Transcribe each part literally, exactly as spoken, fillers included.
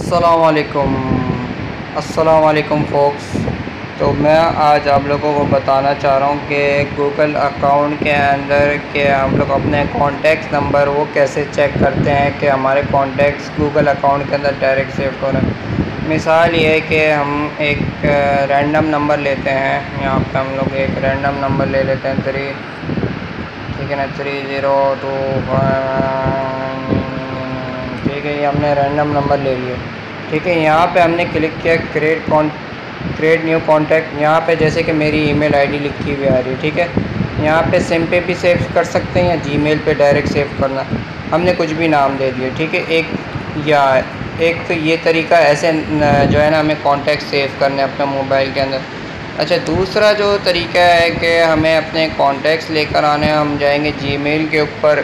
अस्सलामुअलैकुम अस्सलामुअलैकुम फोक्स। तो मैं आज आप लोगों को बताना चाह रहा हूँ कि गूगल अकाउंट के अंदर के हम लोग अपने कॉन्टैक्ट्स नंबर वो कैसे चेक करते हैं कि हमारे कॉन्टैक्ट्स गूगल अकाउंट के अंदर डायरेक्ट सेव हो रहे हैं। मिसाल ये है कि हम एक रैंडम नंबर लेते हैं, यहाँ पे हम लोग एक रैंडम नंबर ले लेते हैं थ्री, ठीक है ना, थ्री ज़ीरो टू वन, ठीक है, ये हमने रैंडम नंबर ले लिया। ठीक है, यहाँ पे हमने क्लिक किया create con create new contact. यहाँ पे जैसे कि मेरी ईमेल आईडी लिखी हुई आ रही है, ठीक है। यहाँ पे सिम पे भी सेव कर सकते हैं या जीमेल पे डायरेक्ट सेव करना, हमने कुछ भी नाम दे दिया, ठीक है। एक या एक तो ये तरीका ऐसे जो है ना हमें कॉन्टैक्ट सेव करने अपने मोबाइल के अंदर। अच्छा, दूसरा जो तरीका है कि हमें अपने कॉन्टैक्ट्स लेकर आने, हम जाएंगे जीमेल के ऊपर,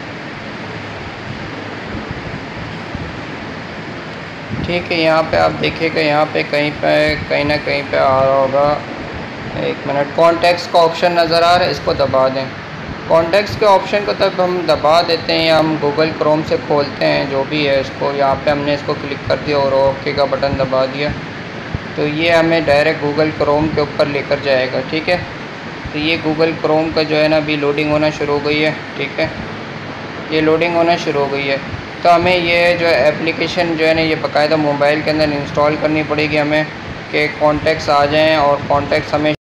ठीक है। यहाँ पे आप देखिएगा, यहाँ पे कहीं पे कहीं ना कहीं पे आ रहा होगा, एक मिनट, कॉन्टैक्ट्स का ऑप्शन नज़र आ रहा है, इसको दबा दें। कॉन्टैक्ट्स के ऑप्शन को तब हम दबा देते हैं या हम गूगल क्रोम से खोलते हैं, जो भी है, इसको यहाँ पे हमने इसको क्लिक कर दिया और ओके का बटन दबा दिया, तो ये हमें डायरेक्ट गूगल क्रोम के ऊपर लेकर जाएगा, ठीक है। तो ये गूगल क्रोम का जो है ना अभी लोडिंग होना शुरू हो गई है, ठीक है, ये लोडिंग होना शुरू हो गई है। तो हमें ये जो एप्लीकेशन जो है ना ये बाकायदा मोबाइल के अंदर इंस्टॉल करनी पड़ेगी हमें, कि कॉन्टैक्ट्स आ जाएं और कॉन्टैक्ट्स हमें